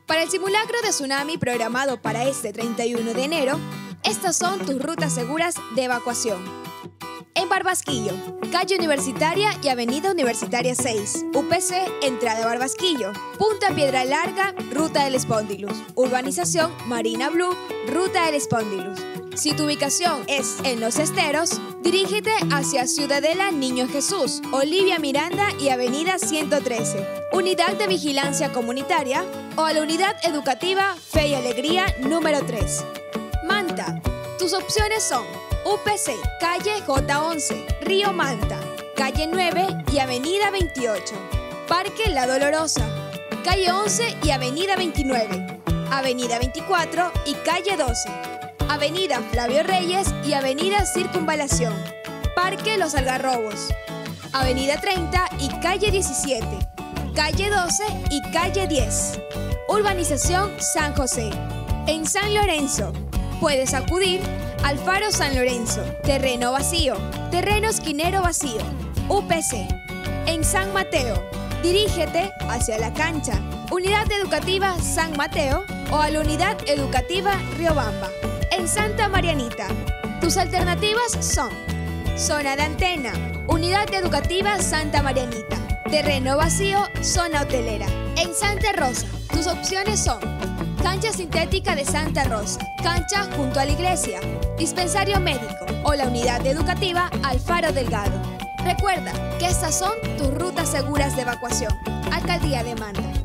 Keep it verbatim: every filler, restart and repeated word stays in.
Para el simulacro de tsunami programado para este treinta y uno de enero, estas son tus rutas seguras de evacuación. En Barbasquillo, calle Universitaria y avenida Universitaria seis, U P C, entrada Barbasquillo. Punta Piedra Larga, ruta del Spondylus. Urbanización Marina Blue, ruta del Spondylus. Si tu ubicación es en Los Esteros, dirígete hacia Ciudadela Niño Jesús, Olivia Miranda y avenida ciento trece, Unidad de Vigilancia Comunitaria, o a la Unidad Educativa Fe y Alegría número tres. Manta, tus opciones son U P C, calle J once, Río Manta, calle nueve y avenida veintiocho. Parque La Dolorosa, calle once y avenida veintinueve, avenida veinticuatro y calle doce. Avenida Flavio Reyes y avenida Circunvalación. Parque Los Algarrobos, avenida treinta y calle diecisiete, calle doce y calle diez. Urbanización San José. En San Lorenzo, puedes acudir al Faro San Lorenzo, terreno vacío, terreno esquinero vacío, U P C. En San Mateo, dirígete hacia la cancha, Unidad Educativa San Mateo o a la Unidad Educativa Riobamba. En Santa Marianita, tus alternativas son zona de antena, Unidad Educativa Santa Marianita, terreno vacío, zona hotelera. En Santa Rosa, tus opciones son cancha sintética de Santa Rosa, cancha junto a la iglesia, dispensario médico o la Unidad Educativa Alfaro Delgado. Recuerda que estas son tus rutas seguras de evacuación. Alcaldía de Manta.